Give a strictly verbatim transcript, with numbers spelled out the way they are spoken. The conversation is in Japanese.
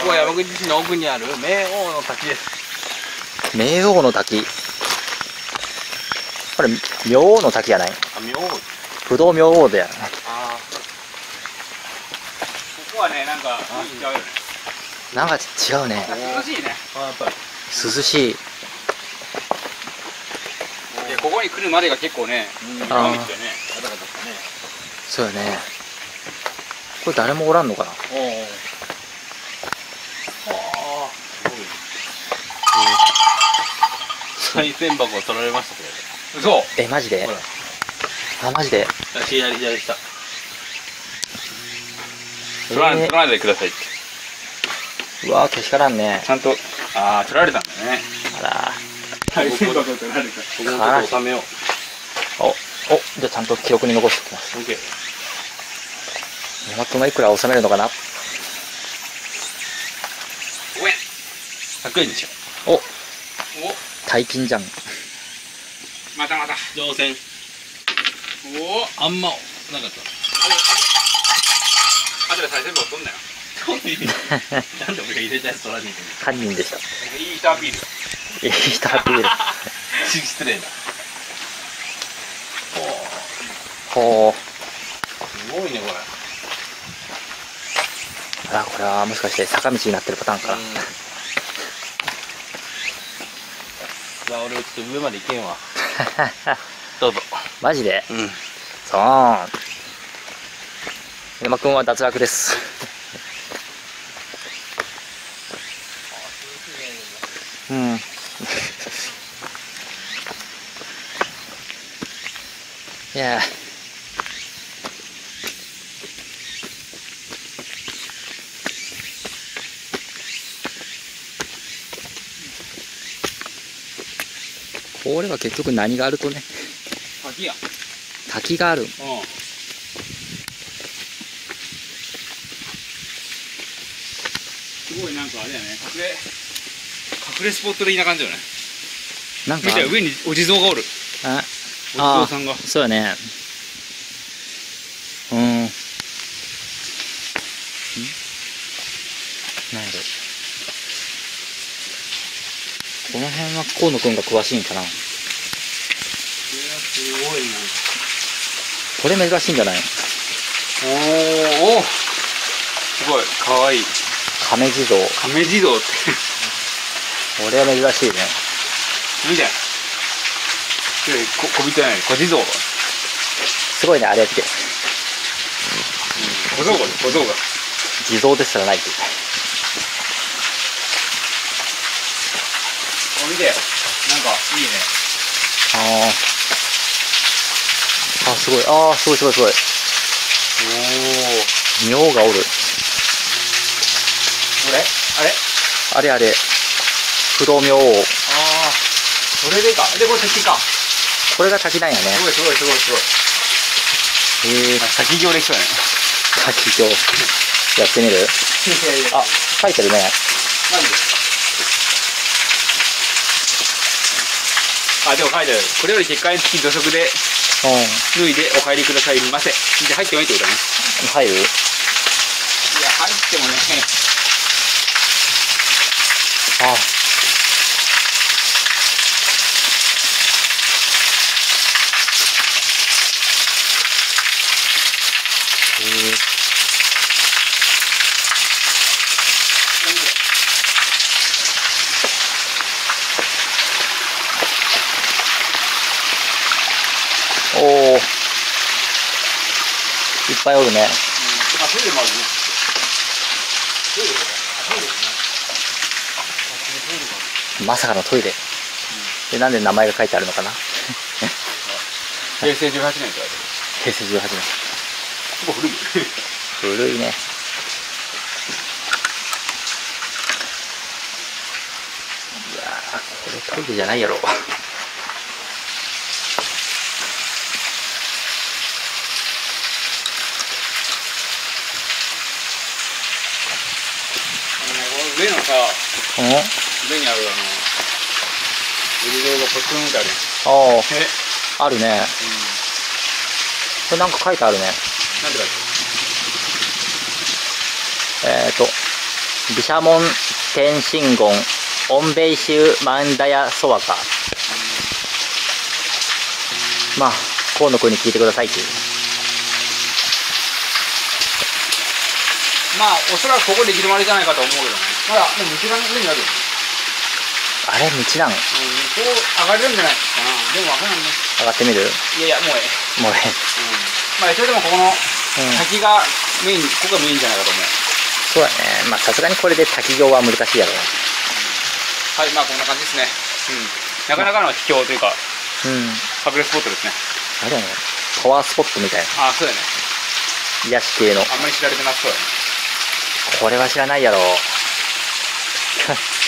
こは山口市の奥にある明王の滝です。 明王の滝。これ明王の滝じゃない？ あ、明王。 不動明王だよね。 ああ。ここはね、なんか違うよね。 なんか違うね。 涼しいね。あ、やっぱり。 涼しい。 いや、ここに来るまでが結構ね、 ああ。 山道だね。ガタガタしたね。 そうよね。これ誰もおらんのかな。おお。 ああ。賽銭箱を取られましたけど。嘘。 え、マジで。あ、マジで。 左左下。取らない、取らないでくださいって。 うわー、けしからんね。 ちゃんと、ああ、取られたんだね。 あら。 賽銭箱取られた。ここのとこ収めよう。 お、お、じゃあちゃんと記録に残しておきます。 オッケー。 山君はいくら収めるのかな。 ごえん。ひゃくえんでしょ。 お、 お。 大金じゃん。 またまた乗船。おお、あんまなかった。あとで賽銭箱取んなよ。なんで俺が入れたやつ取らねえけ犯人でした。 ど。いい人アピール。 いい人アピール。 失礼だ。 ほう。 すごいねこれ。 あら、これはもしかして坂道になってるパターンかな。 じゃあ俺ちょっと上まで行けんわ。どうぞ。 マジで。 うん。 そう。山君は脱落です。うん。いや。これは結局何があるとね。 滝や。 滝がある。うん。 すごいなんかあれやね。隠れ隠れスポット的な感じよね。 なんか見て上にお地蔵がおる。 あ、 お地蔵さんが。 そうやね。うん。ん？なんやろ。この辺は河野くんが詳しいんかな。 すごいな。 これ珍しいんじゃない？ おーおー、すごいかわいい。 亀地蔵。 亀地蔵ってこれは珍しいね。 見て。こ小人やね。小地蔵。 すごいね、あれやって。 小僧が小僧が。 地蔵ですらないって。 お、見てよ。なんかいいね。 ああ。あ、すごい。ああ、すごいすごいすごい。おお。妙がおる。 これ？あれ？ あれあれ。不動明王。ああ。 それでか。で、これ滝か。 これが滝なんやね。 すごいすごいすごいすごい。 へえ。 滝行できそうやね。 滝行。やってみる？あ、書いてるね。 マジで。あ、でも書いてある。これより結界付き土足で脱いでお帰りくださいませ。で入ってもいいってことだね。 入る？いや、 入ってもね。 あ。へえ。おお。いっぱいおるね。 あ、トイレもあるね。トイレとか。あ、トイレですね。 まさかのトイレ。で、なんで名前が書いてあるのかな。 平成じゅうはちねんって言われてる。 平成じゅうはちねん。 結構古い。 古いね。うわー、これトイレじゃないやろ。 上のさ、 うん？ 上にあるあのお地蔵がポツンってある。 ああ、あるね。うん、これなんか書いてあるね。 なんて書いてある？えっと毘沙門天神言オンベイシュマンダヤソワカ。まあ河野君に聞いてくださいっていう。 まあおそらくここで行き止まりじゃないかと思うけどね。ほらもう道が上にあるよね。 あれ道なの？ うん、こう上がれるんじゃないかな。でもわからんね。 上がってみる？ いやいやもうええ。 もうええ。 うん、まあ一応でもここの滝がメイン、ここがメインじゃないかと思う。 そうだね。まあさすがにこれで滝行は難しいやろう。 はい、まあこんな感じですね。うん、なかなかの秘境というか、 うん、 隠れスポットですね。 あれだね、パワースポットみたいな。 ああ、そうだね。 癒し系の。 あんまり知られてなさそうだね。 これは知らないやろ。